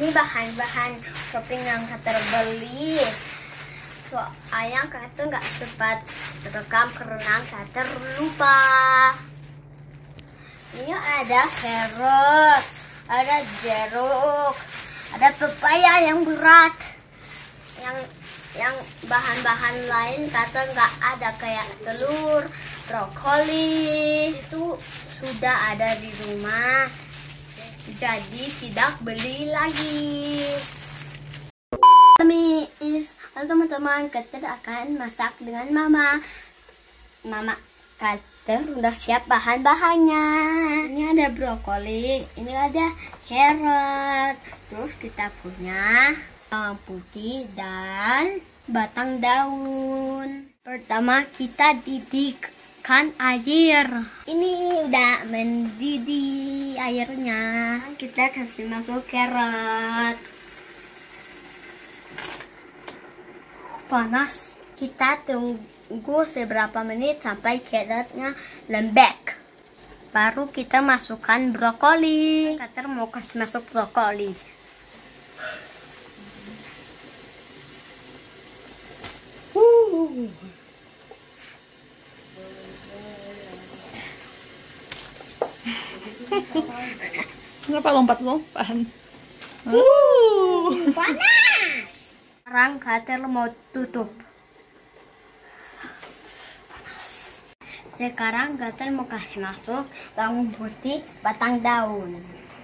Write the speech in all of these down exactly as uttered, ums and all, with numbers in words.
Ini bahan-bahan shopping yang Kater beli. Soalnya Kater nggak sempat rekam karena Kater lupa. Ini ada carrot, ada jeruk, ada pepaya yang berat. Yang yang bahan-bahan lain Kater nggak ada, kayak telur, brokoli itu sudah ada di rumah, jadi tidak beli lagi. Teman-teman, Kater akan masak dengan mama. Mama Kater sudah siap bahan-bahannya. Ini ada brokoli, ini ada carrot, terus kita punya bawang putih dan batang daun. Pertama kita didihkan air. Ini udah mendidih airnya. Kita kasih masuk carrot. Panas. Kita tunggu seberapa menit sampai carrotnya lembek. Baru kita masukkan brokoli. Kater mau kasih masuk brokoli. Uh. Kenapa lompat-lompat? Uh, panas. Sekarang Kater mau tutup. Sekarang Kater mau kasih masuk bawang putih, batang daun.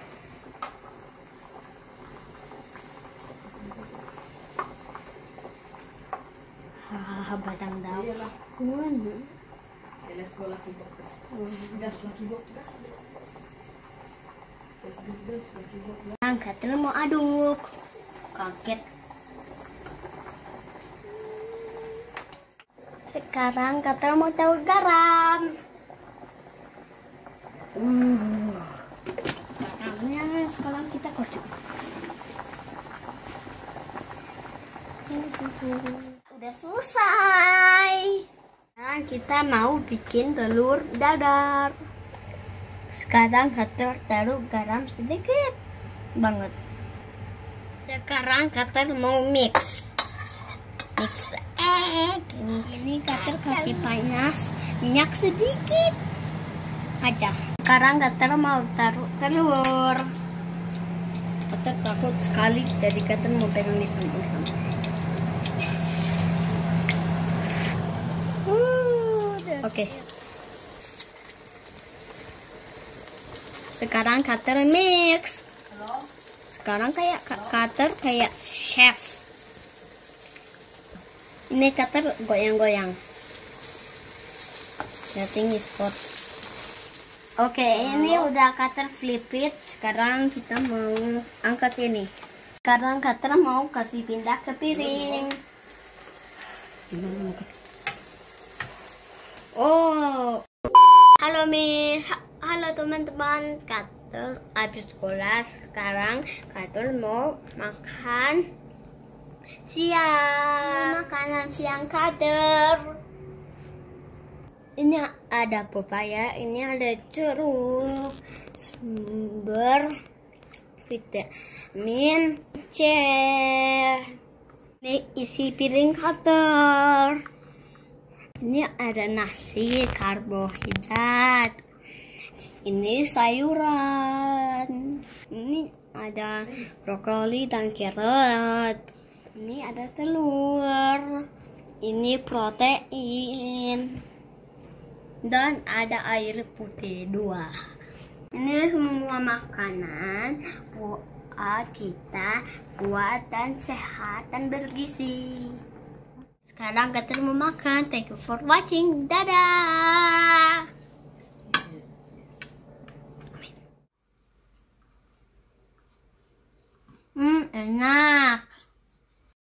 Ah, batang daun. Let's go Lucky Box. Gas Lucky Box, gas, gas, gas. Gas, gas, gas, Lucky Box. Sekarang Kater mau aduk. Kaget. Sekarang Kater mau taruh garam. Uh. Garamnya sekarang kita kocok. Udah selesai. Sekarang kita mau bikin telur dadar. Sekarang Kater taruh garam sedikit banget. Sekarang Kater mau mix. Mix egg. Ini Kater kasih panas minyak sedikit aja. Sekarang Kater mau taruh telur. Kater takut sekali, jadi Kater mau pegang di samping-samping. Oke. Okay. Sekarang Kater mix. Sekarang kayak Kater kayak chef. Ini Kater goyang-goyang. Nothing is hot. Oke, okay, ini udah Kater flip it. Sekarang kita mau angkat ini. Sekarang Kater mau kasih pindah ke piring. Oh, halo Miss, halo teman-teman. Kater habis sekolah, sekarang Kater mau makan siang. Makanan siang Kater. Ini ada pepaya, ini ada jeruk, sumber vitamin C. Ini isi piring Kater. Ini ada nasi, karbohidrat. Ini sayuran. Ini ada brokoli dan carrot. Ini ada telur. Ini protein. Dan ada air putih dua. Ini semua makanan buat kita kuat dan sehat dan bergizi. Sekarang Kater mau makan. Thank you for watching. Dadah. Hmm, enak.